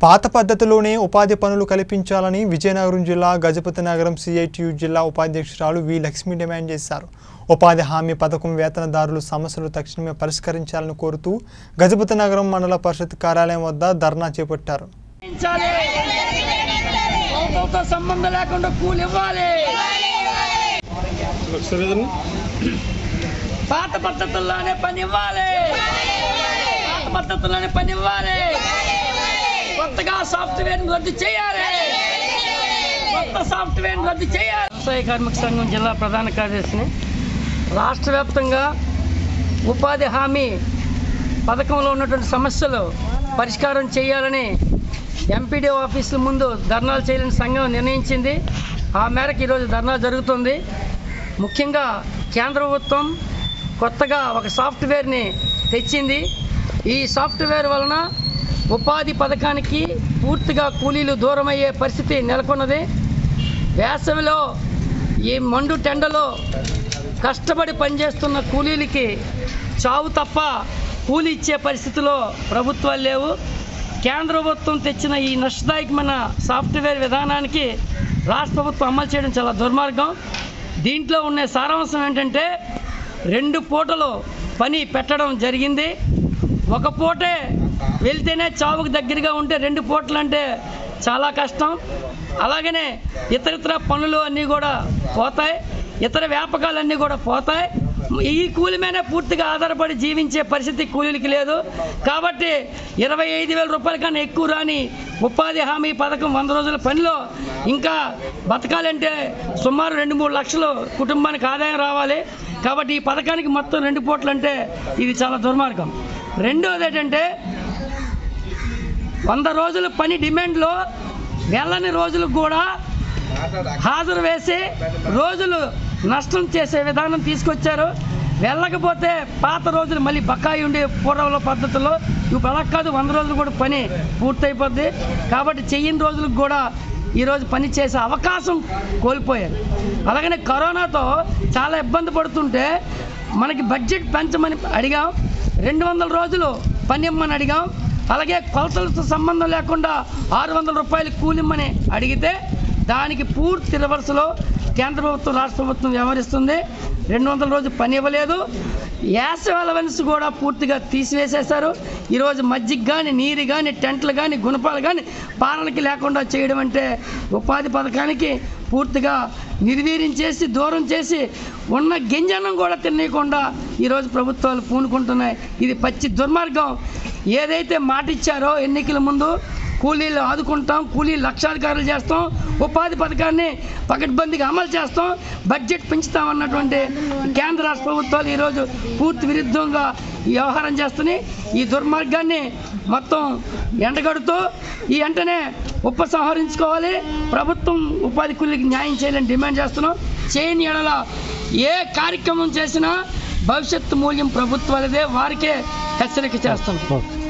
పాత పద్ధతిలోనే ఉపాధి పనులు కల్పించాలని విజయనగరం జిల్లా గజపతి నగరం సిఐటియు జిల్లా ఉపాధ్యక్షురాలు వి లక్ష్మి డిమాండ్ చేశారు. ఉపాధి హామీ పథకం వేతనదారుల సమస్యలు తక్షణమే పరిష్కరించాలని కోరుతూ గజపతి నగరం మండల పరిషత్ కార్యాలయం వద్ద ధర్నా చేపట్టారు. పాత పద్ధతుల్లోనే పని ఇవ్వాలి, పాత పద్ధతుల్లోనే పని ఇవ్వాలి. కొత్తగా సాఫ్ట్వేర్ రద్దు చేయాలి, కొత్త సాఫ్ట్వేర్ రద్దు చేయాలి. వ్యవసాయ కార్మిక సంఘం జిల్లా ప్రధాన కార్యదర్శిని. రాష్ట్ర వ్యాప్తంగా ఉపాధి హామీ పథకంలో ఉన్నటువంటి సమస్యలు పరిష్కారం చేయాలని ఎంపీడీఓ ఆఫీసుల ముందు ధర్నాలు చేయాలని సంఘం నిర్ణయించింది. ఆ మేరకు ఈరోజు ధర్నా జరుగుతుంది. ముఖ్యంగా కేంద్ర ప్రభుత్వం కొత్తగా ఒక సాఫ్ట్వేర్ని తెచ్చింది. ఈ సాఫ్ట్వేర్ వలన ఉపాధి పథకానికి పూర్తిగా కూలీలు దూరమయ్యే పరిస్థితి నెలకొన్నది. వేసవిలో ఈ మండు టెండలో కష్టపడి పనిచేస్తున్న కూలీలకి చావు తప్ప కూలి ఇచ్చే పరిస్థితిలో ప్రభుత్వాలు లేవు. కేంద్ర ప్రభుత్వం తెచ్చిన ఈ నష్టదాయకమైన సాఫ్ట్వేర్ విధానానికి రాష్ట్ర ప్రభుత్వం అమలు చేయడం చాలా దుర్మార్గం. దీంట్లో ఉన్న సారాంశం ఏంటంటే 2 పూటలు పని పెట్టడం జరిగింది. ఒక పూటే వెళ్తేనే చావుకు దగ్గరగా ఉంటే 2 పూటలు అంటే చాలా కష్టం. అలాగనే ఇతర పనులు అన్నీ కూడా పోతాయి, ఇతర వ్యాపకాలన్నీ కూడా పోతాయి. ఈ కూలి మీద పూర్తిగా ఆధారపడి జీవించే పరిస్థితి కూలీలకి లేదు. కాబట్టి 25,000 రూపాయల కన్నా ఎక్కువ రాని ఉపాధి హామీ పథకం 100 రోజుల పనిలో ఇంకా బతకాలంటే సుమారు 2-3 లక్షలు కుటుంబానికి ఆదాయం రావాలి. కాబట్టి ఈ పథకానికి మొత్తం 2 పూటలు అంటే ఇది చాలా దుర్మార్గం. రెండోది ఏంటంటే 100 రోజుల పని డిమాండ్లో వెళ్ళని రోజులకు కూడా హాజరు వేసి రోజులు నష్టం చేసే విధానం తీసుకొచ్చారు. వెళ్ళకపోతే పాత రోజులు మళ్ళీ బకాయి ఉండే పూర్వంలో పద్ధతుల్లో ఇప్పుడు అలా కాదు, 100 రోజులు కూడా పని పూర్తయిపోద్ది. కాబట్టి చెయ్యని రోజులకు కూడా ఈరోజు పని చేసే అవకాశం కోల్పోయారు. అలాగనే కరోనాతో చాలా ఇబ్బంది పడుతుంటే మనకి బడ్జెట్ పెంచమని అడిగాం, 200 రోజులు పని ఇమ్మని అడిగాం. అలాగే కొలతలతో సంబంధం లేకుండా 600 రూపాయలు కూలిమ్మని అడిగితే దానికి పూర్తి రివర్స్లో కేంద్ర ప్రభుత్వం రాష్ట్ర ప్రభుత్వం వ్యవహరిస్తుంది. 200 రోజులు పని ఇవ్వలేదు. యాస అలవెన్స్ కూడా పూర్తిగా తీసివేసేశారు. ఈరోజు మజ్జిగ కానీ, నీరు కానీ, టెంట్లు కానీ, గుణపాలు కానీ పాలనకి లేకుండా చేయడం అంటే ఉపాధి పథకానికి పూర్తిగా నిర్వీర్యం చేసి దూరం చేసి ఉన్న గింజనం కూడా తినేయకుండా ఈరోజు ప్రభుత్వాలు పూనుకుంటున్నాయి. ఇది పచ్చి దుర్మార్గం. ఏదైతే మాట ఇచ్చారో ఎన్నికల ముందు కూలీలు ఆదుకుంటాం, కూలీ లక్షాధికారులు చేస్తాం, ఉపాధి పథకాన్ని పకడ్బందీగా అమలు చేస్తాం, బడ్జెట్ పెంచుతాం అన్నటువంటి కేంద్ర రాష్ట్ర ప్రభుత్వాలు ఈరోజు పూర్తి విరుద్ధంగా వ్యవహారం చేస్తున్నాయి. ఈ దుర్మార్గాన్ని మొత్తం ఎండగడుతూ ఈ వెంటనే ఉపసంహరించుకోవాలి. ప్రభుత్వం ఉపాధి కూలీకి న్యాయం చేయాలని డిమాండ్ చేస్తున్నాం. చేయని ఎడల ఏ కార్యక్రమం చేసినా భవిష్యత్తు మూల్యం ప్రభుత్వాలదే, వారికే హెచ్చరిక చేస్తాం.